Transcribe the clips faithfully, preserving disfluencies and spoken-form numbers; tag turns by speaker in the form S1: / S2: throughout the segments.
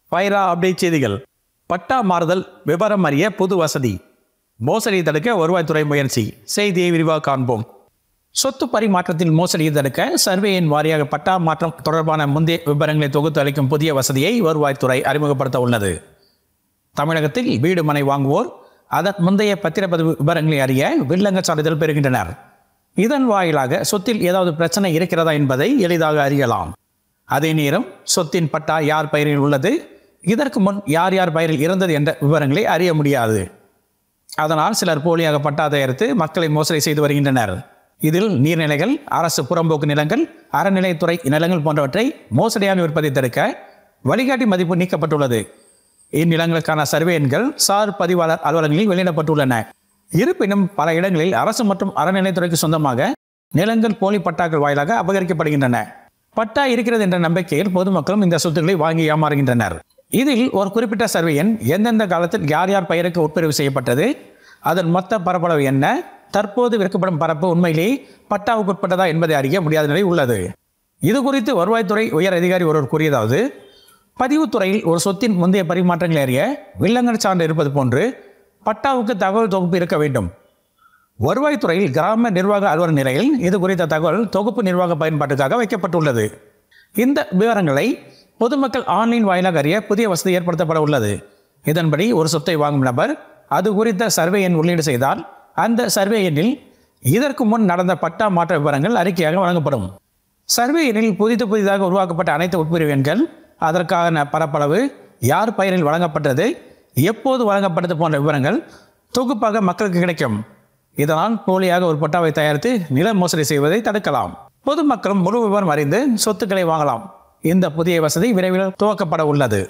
S1: வைரா update செய்திகள். பட்டா மாறுதல் விவரம் அறிய புது வசதி. மோசடியை தடுக்க வருவாய்த்துறை முயற்சி. செய்தியை விரிவாக காண்போம். சொத்து பரிமாற்றத்தில் மோசடியை தடுக்க சர்வே எண் வாரியாக பட்டா மாற்றம் தொடர்பான முந்தைய விவரங்களை தொகுத்து அளிக்கும் புதிய வசதியை வருவாய்த்துறை அறிமுகப்படுத்த உள்ளது. தமிழகத்தில் வீடு மனை வாங்குவோர் அதன் முந்தைய பத்திரப்பதிவு விவரங்களை அறிய வில்லங்க சான்றிதழ் பெறுகின்றனர். இதன் வாயிலாக சொத்தில் ஏதாவது பிரச்சனை இருக்கிறதா என்பதை எளிதாக அறியலாம். அதே நேரம் சொத்தின் பட்டா யார் பெயரில் உள்ளது, இதற்கு முன் யார் யார் பெயரில் இருந்தது என்ற விவரங்களை அறிய முடியாது. அதனால் சிலர் போலியாக பட்டா தயாரித்து மக்களை மோசடி செய்து வருகின்றனர். இதில் நீர்நிலைகள், அரசு புறம்போக்கு நிலங்கள், அறநிலையத்துறை நிலங்கள் போன்றவற்றை மோசடியாக விற்பதை தடுக்க வழிகாட்டி மதிப்பு நீக்கப்பட்டுள்ளது. இந்நிலங்களுக்கான சர்வே எண்கள் சார் பதிவாளர் அலுவலகங்களில் வெளியிடப்பட்டுள்ளன. இருப்பினும் பல இடங்களில் அரசு மற்றும் அறநிலையத்துறைக்கு சொந்தமாக நிலங்கள் போலி பட்டாக்கள் வாயிலாக அபகரிக்கப்படுகின்றன. பட்டா இருக்கிறது என்ற நம்பிக்கையில் பொதுமக்களும் இந்த சொத்துக்களை வாங்கி ஏமாறுகின்றனர். இதில் ஒரு குறிப்பிட்ட சர்வே எண் எந்தெந்த காலத்தில் யார் யார் பெயருக்கு உட்பிரிவு செய்யப்பட்டது, அதன் மொத்த பரப்பளவு என்ன, தற்போது விற்கப்படும் பரப்பு உண்மையிலேயே பட்டாவுக்கு உட்பட்டதா என்பதை அறிய முடியாத நிலை உள்ளது. இது குறித்து வருவாய்த்துறை உயர் அதிகாரி ஒருவர் கூறியதாவது, பதிவுத்துறையில் ஒரு சொத்தின் முந்தைய பரிமாற்றங்களை அறிய வில்லங்கர் சான்று இருப்பது போன்று பட்டாவுக்கு தகவல் தொகுப்பு இருக்க வேண்டும். வருவாய்த்துறையில் கிராம நிர்வாக அலுவலர் நிலையில் இது குறித்த தகவல் தொகுப்பு நிர்வாக பயன்பாட்டுக்காக வைக்கப்பட்டுள்ளது. இந்த விவரங்களை பொதுமக்கள் ஆன்லைன் வாயிலாக அறிய புதிய வசதி ஏற்படுத்தப்பட உள்ளது. இதன்படி ஒரு சொத்தை வாங்கும் நபர் அது குறித்த சர்வே எண் உள்ளீடு செய்தால் அந்த சர்வே எண்ணில் இதற்கு முன் நடந்த பட்டா மாற்ற விவரங்கள் அறிக்கையாக வழங்கப்படும். சர்வே எண்ணில் புதிது புதிதாக உருவாக்கப்பட்ட அனைத்து உட்பிரிவு எண்கள், அதற்கான பரப்பளவு, யார் பெயரில் வழங்கப்பட்டது, எப்போது வழங்கப்பட்டது போன்ற விவரங்கள் தொகுப்பாக மக்களுக்கு கிடைக்கும். இதனால் போலியாக ஒரு பட்டாவை தயாரித்து நில மோசடி செய்வதை தடுக்கலாம். பொதுமக்களும் முழு விவரம் அறிந்து சொத்துக்களை வாங்கலாம். இந்த புதிய வசதி விரைவில் துவக்கப்பட உள்ளது.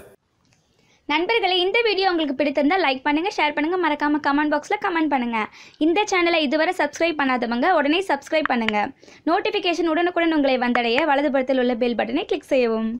S2: நண்பர்களே, இந்த வீடியோ உங்களுக்கு பிடித்திருந்தால் லைக் பண்ணுங்க, ஷேர் பண்ணுங்க, மறக்காம கமெண்ட் பாக்ஸ்ல கமெண்ட் பண்ணுங்க. இந்த சேனலை இதுவரை சப்ஸ்கிரைப் பண்ணாதவங்க உடனே சப்ஸ்கிரைப் பண்ணுங்க. நோட்டிபிகேஷன் உடனுக்குடன் உங்களை வந்தடைய வலதுபுறத்தில் உள்ள பெல் பட்டனை கிளிக் செய்யவும்.